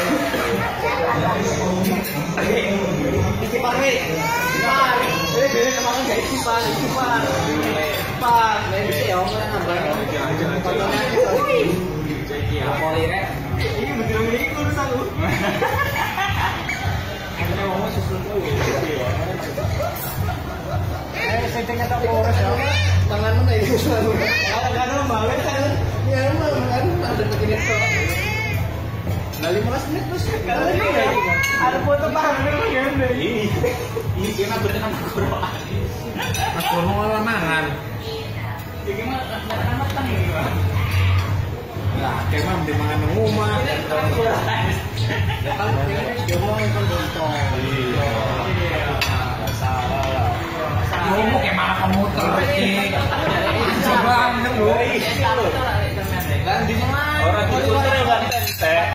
Kipar nih. Kipar. Ini kemarin jadi kipar. Kipar. Ini ya, nambah. Polirek. Ini betul ini urusan lu. Ini ngomong sesuatu. Settingnya tak boros ya. Tangan mana ini selalu. Enggak ada banget kan. Ya kan ada begini kok. Nah 15 menit terus ada foto paham ini ini dia bertenan Quran Quran malah mangan ya gimana anak kan ini lah kemam di mangan rumah ya kan dia mau nonton nonton salah lah ngomong kayak malah komuter coba neng lu dan di mana orang itu